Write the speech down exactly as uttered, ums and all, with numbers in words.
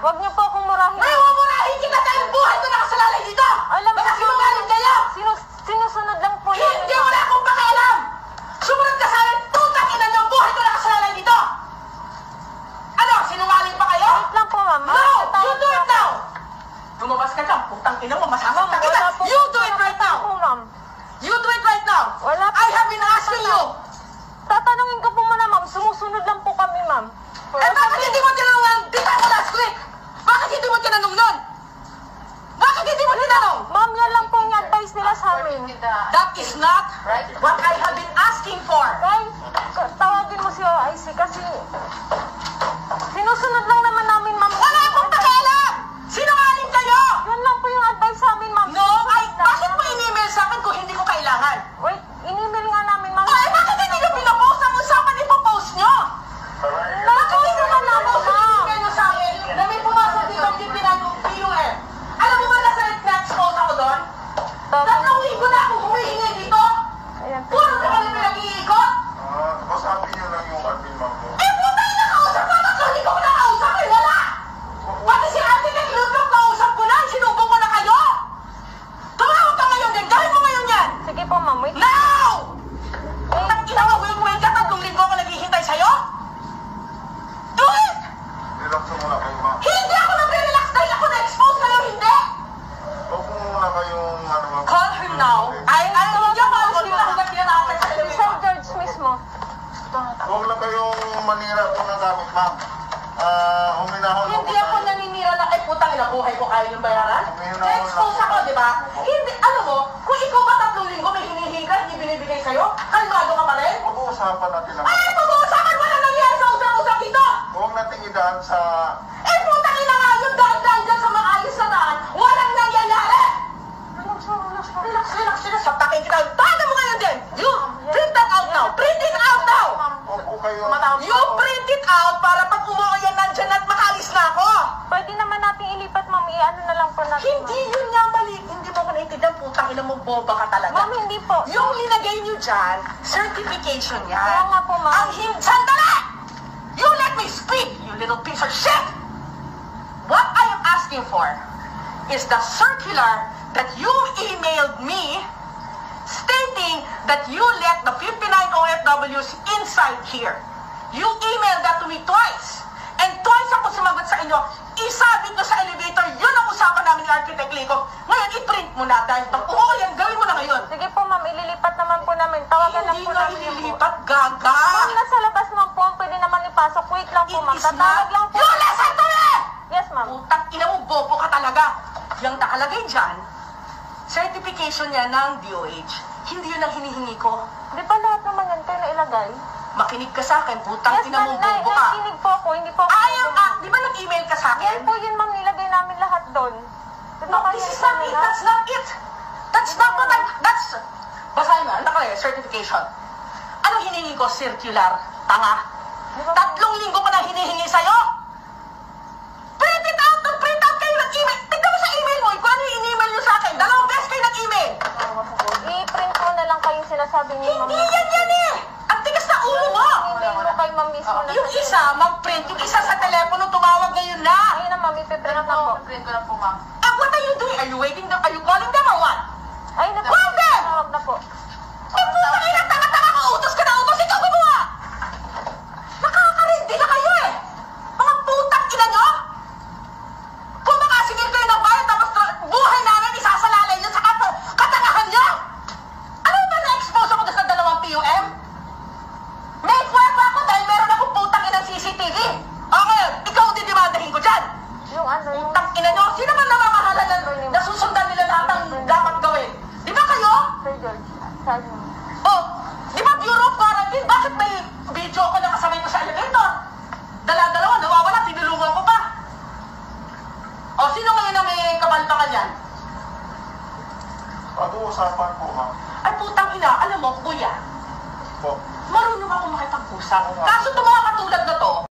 Huwag niyo po akong murahin. May mumurahin kita dahil buhay ko nakasalalay dito! Alam mo, baka sinungaling kayo! Sinus sinusunod lang po namin. Hindi wala akong pakialam! Sumunod ka sa akin, tutang ina niyo, buhay ko nakasalalay dito! Ano, sinungaling pa kayo? Wait lang po, ma'am. No! You do it now! Lumabas ka dyan, putang ina mo, masasaktan kita! You do it right now! Po, ma'am. You do it right now! Wala po. I have been asking you! Tatanungin ko po muna, ma'am. Sumusunod lang po kami, ma'am. Eh bakit hindi mo tinanong? Dita ko last week! Bakit hindi mo tinanong nun? Bakit hindi mo tinanong? Ma'am, yan lang po yung advice nila sa amin. That is not what I have been asking for. Guys, tawagin mo si O I C kasi sinusunod lang naman namin, ma'am. Wala akong pakialam! Sinungaling kayo! Yan lang po yung advice sa amin, ma'am. No, ay, bakit mo in-email sa akin kung hindi ko kailangan? Wait, in-email nga namin, ma'am. Ay, bakit hindi nyo pinapost ang usapan ipopost nyo? Bakit hindi naman namin email nyo sa akin na may pumasok dito ang P U M? Alam mo ba na sa na-expose ako doon? Tatlong linggo na ako humihingi dito! Ayan po. Puro ka kami nag-iikot! Ah, kausapin niyo lang yung admin ma'am mo. Eh, puta yung nakausap ko! Tatlong linggo ko nakausap eh! Wala! Pati si Ate Naglutok kausap ko na! Sinubong ko na kayo! Tumawag ka ngayon din! Gawin mo ngayon yan! Sige po, ma'am. Wait. Now! Wait. Ang ina mo, wait ka, tatlong linggo ako naghihintay sa'yo? Do it! Relax mo muna kayo ma'am. Hindi ako nagre-relax dahil ako na-expose kayo, hindi! Huwag mo muna kayong ano ma'am. Call her now. Ay, ay, hindi ako alam kung na kinanatay sa Si elevator. Sir George mismo. Huwag lang kayong manira po ng gamit ma'am. Ah, huminahon lang po Hindi ako tayo. naninira na, ay putang ina, buhay ko kaya yung bayaran. Huminahon Na-expose lang. ako, di ba? Hindi, alam mo, kung ikaw ba tatlong linggo may hinihiga, hindi binibigay sa'yo, kalmado ka pa rin? Pag-uusapan natin ang... Ay, pag-uusapan, wala nangyari sa usap-usap dito! Huwag natin idaan sa... Eh, putang ina nga yung daan-daan dyan sa maayos na daan, walang nangyayari! Relax, relax, relax, relax, relax, saptakin kita. Taga mo ngayon din! You, print that out now! Print it out now! Huwag po kayo... You print it out para pag umuwi yan nandyan at makalis na ako! Pwede naman natin ilipat, ma'am. I-ano na lang po natin. Hindi yun nga mali. Hindi mo ko naintindihan, putang ina mo, boba ka talaga. Ma'am, hindi po. Yung linagay niyo dyan, certification yan. Kaya nga po, ma'am. Ang hindi... Sandali! You let me speak, you little piece of shit! What I am asking for is the circular that you emailed me stating that you let the fifty-nine O F Ws inside here. You emailed that to me twice. And twice ako sumagot sa inyo. Isabit ko sa elevator, yun ang usapan namin ni Architect Lico. Ngayon, i-print mo na dahil pag oo yan, gawin mo na ngayon. Sige po, ma'am. Ililipat naman po namin. Tawagan lang Hindi po nga namin yung po. ililipat, gaga. Ma'am, nasa labas naman po. Pwede naman ipasok. Wait lang po, ma'am. It is not. Tatawag lang po. You listen to me! Yes, ma'am. Putang ina mo, bobo ka talaga. Yung nakalagay dyan, certification niya ng D O H. Hindi yun ang hinihingi ko. Di ba lahat naman yan kayo nailagay? Makinig ka sa akin, putang Yes, ina ma'am. mo, Nay, bobo ka. nakikinig po ako. Hindi po ako. I am, ah, di ba nag-email ka sa Yan akin? po yun, ma'am. Nilagay namin lahat doon. Di ba No, kayo this is not it. nila? That's not it. That's not what I... That's... Basahin mo, ano nakalagay? Certification. Ano hinihingi ko? Circular. Tanga. Di ba, ma'am? Tatlong linggo ko na hinihingi sa'yo. Print it out! Print out kayo nag-email. Tignan mo sa email mo. Kung ano yung in-email nyo sa akin. Dalawang beses kayo nag-email. I-print ko na lang kayong sinasabi niyo, ma'am. Hindi yan yan eh. Ang tigas na ulo mo. I-email mo kay ma'am mismo na Yung sa- isa, mag-print. Yung isa sa telepono, tumawag ngayon na. Ayun na, ma'am. Ipiprint na po. Print ko na po, ma'am. Ah, what are you doing? Are you waiting? Are you calling them or what? Ayun na po. Wag din! Tawag na po. Eh, puta kayo ng tanga-tanga ko! Utos ka na utos! Ikaw gumawa! Nakakarindi na kayo eh! Mga putang ina nyo! Kung makasingil kayo ng bayan tapos tra- buhay namin isasalalay nyo sa kat- katangahan nyo! Ano ba na-expose ako doon sa dalawang P U M? May kwenta ako dahil meron akong putang inang C C T V! O ngayon, ikaw didimandahin ko dyan! Yung ano, yung... Putang ina nyo! Sino man namamahala na nasusundan nila lahat ang dapat gawin? Di ba kayo? Sir George, sabi mo. Oh, di ba Bureau of Quarantine? Bakit may video ko na kasabay ko sa elevator? Dala-dalawa, nawawala, tinulungan ko pa. O, sino ngayon na may kabaltakan yan? Pag-uusapan po ma'am. Ay, putang ina, alam mo, kuya, Po. marunong ako makipag-usap. Kaso itong mga katulad na to,